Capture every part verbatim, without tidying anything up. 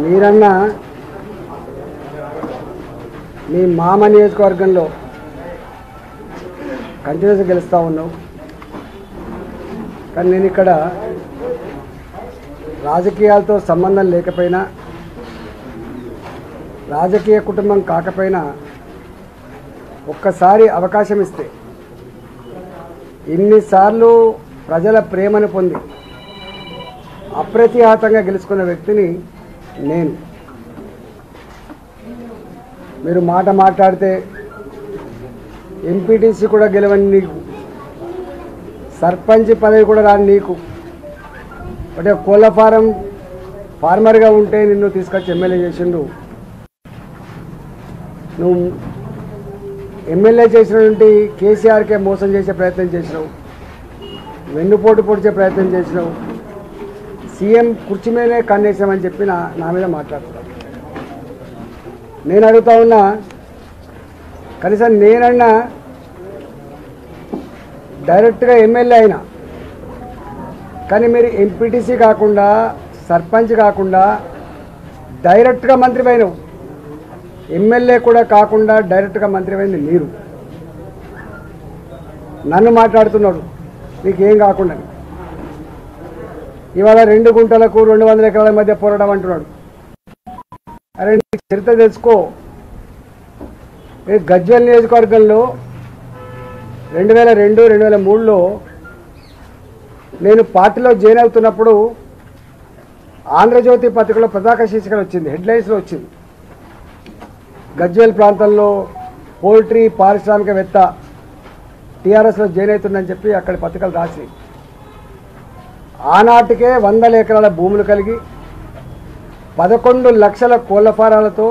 మీరన్నా మీ మామ నియోజకవర్గంలో కంటిన్యూస్గా గెలుస్తూ ఉన్నావు, కానీ నేను ఇక్కడ రాజకీయాలతో సంబంధం లేకపోయినా, రాజకీయ కుటుంబం కాకపోయినా ఒక్కసారి అవకాశం ఇస్తే ఇన్నిసార్లు ప్రజల ప్రేమను పొంది అప్రతిహతంగా గెలుచుకున్న వ్యక్తిని నేను. మీరు మాట మాట్లాడితే ఎంపీటీసీ కూడా గెలవని నీకు, సర్పంచ్ పదవి కూడా రాని నీకు, అంటే కోళ్ళ ఫారం ఫార్మర్గా ఉంటే నిన్ను తీసుకొచ్చి ఎమ్మెల్యే చేసిండు. నువ్వు ఎమ్మెల్యే చేసినటువంటి కేసీఆర్కే మోసం చేసే ప్రయత్నం చేసినావు, వెన్నుపోటు పొడిచే ప్రయత్నం చేసినావు, సీఎం కుర్చీ మీదనే కన్నేసామని చెప్పి నా నా మీద మాట్లాడుతున్నావు. నేను అడుగుతా ఉన్నా, కనీసం నేనన్నా డైరెక్ట్గా ఎమ్మెల్యే అయినా, కానీ మీరు ఎంపీటీసీ కాకుండా, సర్పంచ్ కాకుండా డైరెక్ట్గా మంత్రి అయినావు. ఎమ్మెల్యే కూడా కాకుండా డైరెక్ట్గా మంత్రి అయింది మీరు. నన్ను మాట్లాడుతున్నాడు నీకేం కాకుండా. ఇవాళ రెండు గుంటలకు రెండు వందల ఎకరాల మధ్య పోరాటం అంటున్నాడు. అరే చరిత్ర తెలుసుకో. గజ్వేల్ నియోజకవర్గంలో రెండు వేల రెండు రెండు వేల మూడులో నేను పార్టీలో జాయిన్ అవుతున్నప్పుడు ఆంధ్రజ్యోతి పత్రికలో పతాక శీర్షికలు వచ్చింది, హెడ్లైన్స్లో వచ్చింది. గజ్వేల్ ప్రాంతంలో పోల్ట్రీ పారిశ్రామికవేత్త టీఆర్ఎస్లో జాయిన్ అవుతుందని చెప్పి అక్కడ పత్రికలు రాసి, ఆనాటికే వందల ఎకరాల భూములు కలిగి పదకొండు లక్షల కోళ్ల ఫారాలతో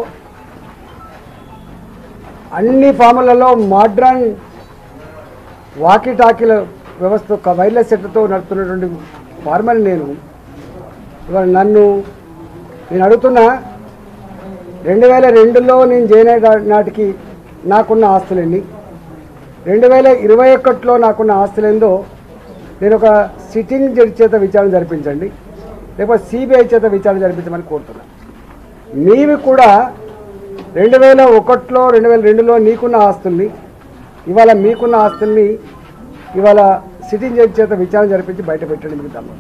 అన్ని ఫాములలో మోడ్రన్ వాకీ టాకీల వ్యవస్థ వైర్లెస్ సెట్తో నడుపుతున్నటువంటి ఫార్మర్ నేను. ఇవాళ నన్ను నేను అడుగుతున్నా, రెండు వేల రెండులో నేను జాయిన్ అయిన నాటికి నాకున్న ఆస్తులన్నీ, రెండు వేల ఇరవై ఒకటిలో నాకున్న ఆస్తులేందో నేను ఒక సిట్టింగ్ జడ్జి చేత విచారణ జరిపించండి, లేకపోతే సిబిఐ చేత విచారణ జరిపించమని కోరుతున్నా. నీవి కూడా రెండు వేల ఒకటిలో రెండు వేల రెండులో నీకున్న ఆస్తుల్ని, ఇవాళ మీకున్న ఆస్తుల్ని ఇవాళ సిట్టింగ్ జడ్జి చేత విచారణ జరిపించి బయట పెట్టండి. మీకు తమ్ముడు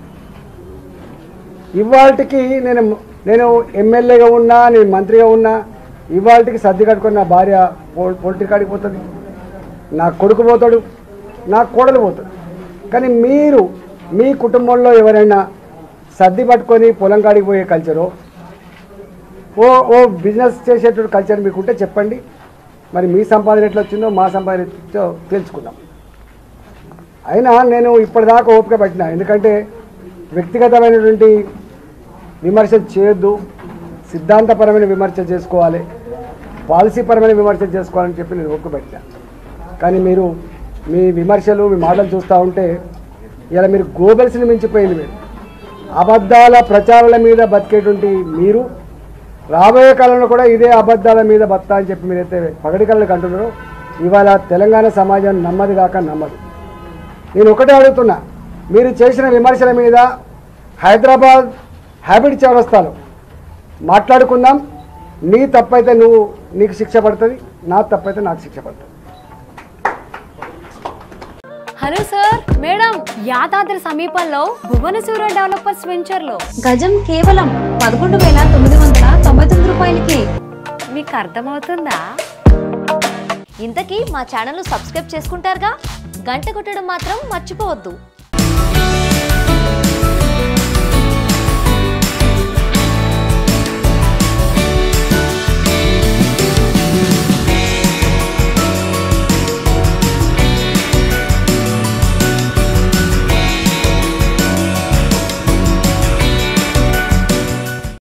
ఇవాళకి నేను నేను ఎమ్మెల్యేగా ఉన్నా, నేను మంత్రిగా ఉన్నా, ఇవాళకి సర్ది కట్టుకొని నా భార్య పొలిటిక్ కాడికి పోతుంది, నా కొడుకు పోతాడు, నా కోడలు పోతాడు. కానీ మీరు మీ కుటుంబంలో ఎవరైనా సర్ది పట్టుకొని పొలం కాడికి పోయే కల్చరో, ఓ ఓ బిజినెస్ చేసేటువంటి కల్చర్ మీకుంటే చెప్పండి. మరి మీ సంపాదన ఎట్లా వచ్చిందో మా సంపాదన ఎట్లా తెలుసుకుందాం. అయినా నేను ఇప్పటిదాకా ఓపిక పట్టినా, ఎందుకంటే వ్యక్తిగతమైనటువంటి విమర్శ చేయొద్దు, సిద్ధాంతపరమైన విమర్శ చేసుకోవాలి, పాలసీపరమైన విమర్శ చేసుకోవాలని చెప్పి నేను ఓపిక పట్టినా. కానీ మీరు మీ విమర్శలు, మీ మాటలు చూస్తూ ఉంటే ఇలా మీరు గోబెల్స్ని మించిపోయింది. మీరు అబద్ధాల ప్రచారాల మీద బతికేటువంటి మీరు రాబోయే కాలంలో కూడా ఇదే అబద్ధాల మీద బతా అని చెప్పి మీరైతే పగటి కళ్ళకు అంటున్నారో, ఇవాళ తెలంగాణ సమాజం నమ్మది కాక నమ్మదు. నేను ఒకటే అడుగుతున్నా, మీరు చేసిన విమర్శల మీద హైదరాబాద్ హ్యాబిట్ చౌరస్తాలో మాట్లాడుకుందాం. నీ తప్పైతే నువ్వు నీకు శిక్ష పడుతుంది, నా తప్పైతే నాకు శిక్ష పడుతుంది. హలో సార్, మేడం, యాదాద్రి సమీపంలో భువనసూర డెవలపర్స్ వెంచర్ లో గజం కేవలం పదకొండు వేల తొమ్మిది వందల తొంభై తొమ్మిది రూపాయలకి. మీకు అర్థమవుతుందా? ఇంతకీ మా ఛానల్ సబ్స్క్రైబ్ చేసుకుంటారుగా, గంట కొట్టడం మాత్రం మర్చిపోవద్దు.